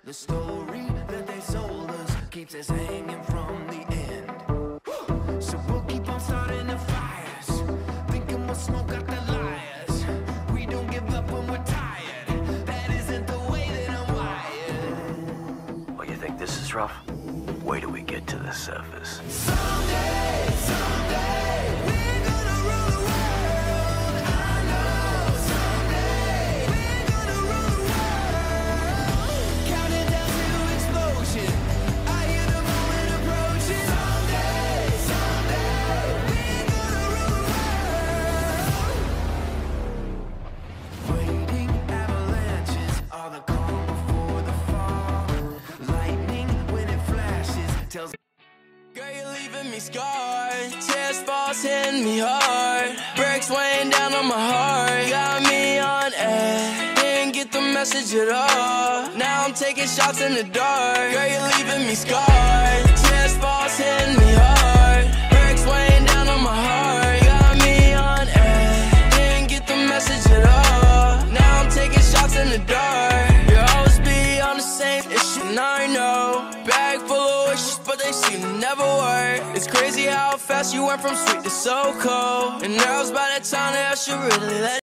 The story that they sold us keeps us hanging from the end. So we'll keep on starting the fires, thinking we'll smoke out the liars. We don't give up when we're tired. That isn't the way that I'm wired. Oh, you think this is rough? Wait till we get to the surface. Someday, someday, we're gonna rule the world. I know someday we're gonna rule the world. Counting down to explosion, I hear the moment approaching. Someday, someday, we're gonna rule the world. Waiting avalanches are the calm before the fall. Lightning when it flashes tells. Girl, you're leaving me scarred. Tears falls hitting me hard. Brakes weighing down on my heart. Got me on edge. Didn't get the message at all. Now I'm taking shots in the dark. Girl, you're leaving me scarred. Tears falls hitting me hard. Brakes weighing down on my heart. Got me on edge. Didn't get the message at all. Now I'm taking shots in the dark. You'll always be on the same issue, and I know. Bag full of wishes, but they seem to never work. It's crazy how fast you went from sweet to so cold. And now it's by that time that I should really let